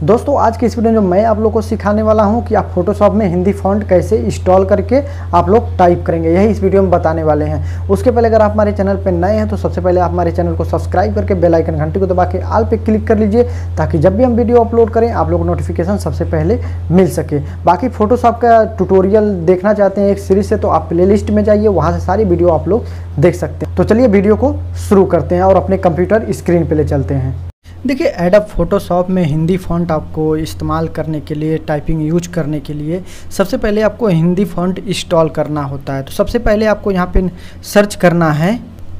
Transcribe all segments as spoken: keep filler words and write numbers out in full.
दोस्तों आज की इस वीडियो में मैं आप लोगों को सिखाने वाला हूं कि आप फोटोशॉप में हिंदी फॉन्ट कैसे इंस्टॉल करके आप लोग टाइप करेंगे, यही इस वीडियो में बताने वाले हैं। उसके पहले अगर आप हमारे चैनल पर नए हैं तो सबसे पहले आप हमारे चैनल को सब्सक्राइब करके बेल आइकन घंटी को दबा के ऑल पे क्लिक कर लीजिए, ताकि जब भी हम वीडियो अपलोड करें आप लोग को नोटिफिकेशन सबसे पहले मिल सके। बाकी फोटोशॉप का ट्यूटोरियल देखना चाहते हैं एक सीरीज से, तो आप प्ले लिस्ट में जाइए, वहाँ से सारी वीडियो आप लोग देख सकते हैं। तो चलिए वीडियो को शुरू करते हैं और अपने कंप्यूटर स्क्रीन पे ले चलते हैं। देखिए एडोब फोटोशॉप में हिंदी फ़ॉन्ट आपको इस्तेमाल करने के लिए, टाइपिंग यूज करने के लिए सबसे पहले आपको हिंदी फ़ॉन्ट इंस्टॉल करना होता है। तो सबसे पहले आपको यहाँ पे सर्च करना है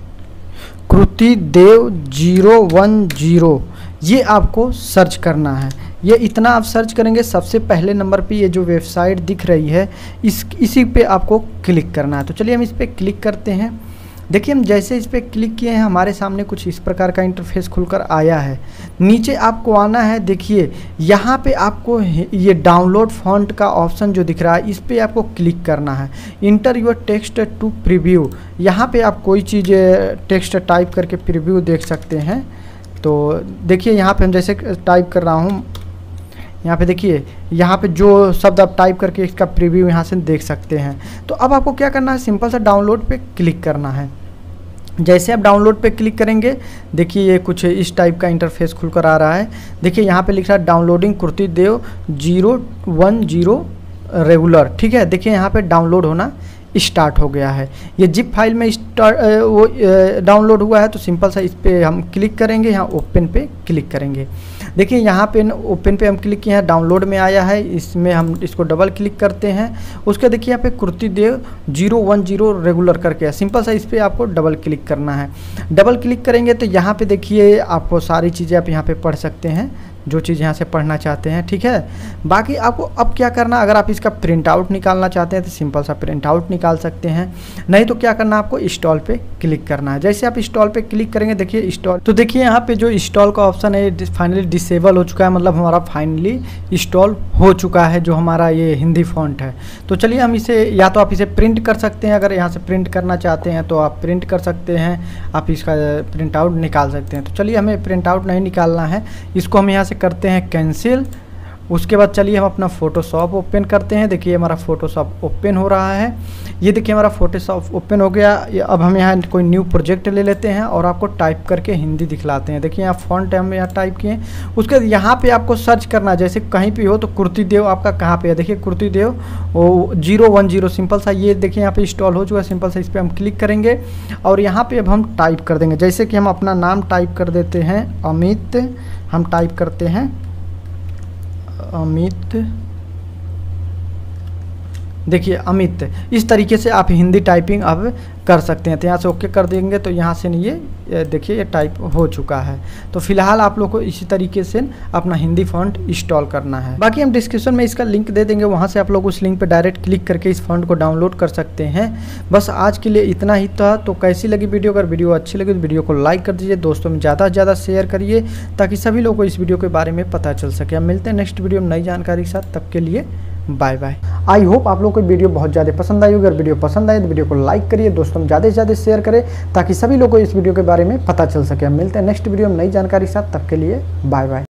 Kruti Dev zero one zero, ये आपको सर्च करना है। ये इतना आप सर्च करेंगे, सबसे पहले नंबर पे ये जो वेबसाइट दिख रही है इस इसी पे आपको क्लिक करना है। तो चलिए हम इस पर क्लिक करते हैं। देखिए हम जैसे इस पर क्लिक किए हैं हमारे सामने कुछ इस प्रकार का इंटरफेस खुलकर आया है। नीचे आपको आना है, देखिए यहाँ पे आपको ये डाउनलोड फॉन्ट का ऑप्शन जो दिख रहा है इस पर आपको क्लिक करना है। Enter your text to preview, यहाँ पे आप कोई चीज़ टेक्स्ट टाइप करके प्रीव्यू देख सकते हैं। तो देखिए यहाँ पे हम जैसे टाइप कर रहा हूँ, यहाँ पे देखिए यहाँ पे जो शब्द आप टाइप करके इसका प्रीव्यू यहाँ से देख सकते हैं। तो अब आपको क्या करना है, सिंपल सा डाउनलोड पे क्लिक करना है। जैसे आप डाउनलोड पे क्लिक करेंगे देखिए ये कुछ इस टाइप का इंटरफेस खुलकर आ रहा है। देखिए यहाँ पे लिख रहा है downloading Kruti Dev zero one zero regular, ठीक है। देखिए यहाँ पे डाउनलोड होना स्टार्ट हो गया है। ये जिप फाइल में स्टार्ट वो डाउनलोड हुआ है। तो सिंपल सा इस पर हम क्लिक करेंगे, यहाँ ओपन पे क्लिक करेंगे। देखिए यहाँ पे ओपन पे हम क्लिक किए हैं, डाउनलोड में आया है, इसमें हम इसको डबल क्लिक करते हैं। उसके देखिए यहाँ पे Kruti Dev zero one zero regular करके है, सिंपल सा इस पर आपको डबल क्लिक करना है। डबल क्लिक करेंगे तो यहाँ पे देखिए आपको सारी चीज़ें आप यहाँ पे पढ़ सकते हैं, जो चीज़ यहाँ से पढ़ना चाहते हैं, ठीक है। बाकी आपको अब क्या करना, अगर आप इसका प्रिंट आउट निकालना चाहते हैं तो सिंपल सा प्रिंट आउट निकाल सकते हैं, नहीं तो क्या करना आपको इंस्टॉल पे क्लिक करना है। जैसे आप इंस्टॉल पे क्लिक करेंगे देखिए इंस्टॉल, तो देखिए यहाँ पे जो इंस्टॉल का ऑप्शन है फाइनली डिसेबल हो चुका है, मतलब हमारा फाइनली इंस्टॉल हो चुका है जो हमारा ये हिंदी फॉन्ट है। तो चलिए हम इसे, या तो आप इसे प्रिंट कर सकते हैं, अगर यहाँ से प्रिंट करना चाहते हैं तो आप प्रिंट कर सकते हैं, आप इसका प्रिंट आउट निकाल सकते हैं। तो चलिए हमें प्रिंट आउट नहीं निकालना है, इसको हम यहाँ से करते हैं कैंसिल। उसके बाद चलिए हम अपना फोटोशॉप ओपन करते हैं। देखिए हमारा फोटोशॉप ओपन हो रहा है, ये देखिए हमारा फोटोशॉप ओपन हो गया। अब हम यहाँ कोई न्यू प्रोजेक्ट ले लेते हैं और आपको टाइप करके हिंदी दिखलाते हैं। देखिए यहाँ फॉन्ट हम यहाँ टाइप किए, उसके बाद यहाँ पे आपको सर्च करना, जैसे कहीं पे हो तो कृति देव आपका कहाँ पे है, देखिए कृति देव वो जीरो वन जीरो, सिंपल सा ये देखिए यहाँ पे इंस्टॉल हो चुका है। सिंपल सा इस पर हम क्लिक करेंगे और यहाँ पे अब हम टाइप कर देंगे, जैसे कि हम अपना नाम टाइप कर देते हैं अमित, हम टाइप करते हैं अमित, देखिए अमित। इस तरीके से आप हिंदी टाइपिंग अब कर सकते हैं। तो यहाँ से ओके कर देंगे तो यहाँ से नहीं, ये देखिए ये टाइप हो चुका है। तो फिलहाल आप लोग को इसी तरीके से अपना हिंदी फॉन्ट इंस्टॉल करना है। बाकी हम डिस्क्रिप्शन में इसका लिंक दे देंगे, वहाँ से आप लोग उस लिंक पर डायरेक्ट क्लिक करके इस फॉन्ट को डाउनलोड कर सकते हैं। बस आज के लिए इतना ही था। तो कैसी लगी वीडियो, अगर वीडियो अच्छी लगी तो वीडियो को लाइक कर दीजिए, दोस्तों में ज़्यादा से ज़्यादा शेयर करिए ताकि सभी लोगों को इस वीडियो के बारे में पता चल सके। हम मिलते हैं नेक्स्ट वीडियो में नई जानकारी के साथ, तब के लिए बाय बाय। आई होप आप लोगों को वीडियो बहुत ज़्यादा पसंद आई होगी। अगर वीडियो पसंद आए तो वीडियो को लाइक करिए, दोस्तों में ज़्यादा से ज़्यादा शेयर करें ताकि सभी लोगों को इस वीडियो के बारे में पता चल सके। हम मिलते हैं नेक्स्ट वीडियो में नई जानकारी के साथ, तब के लिए बाय बाय।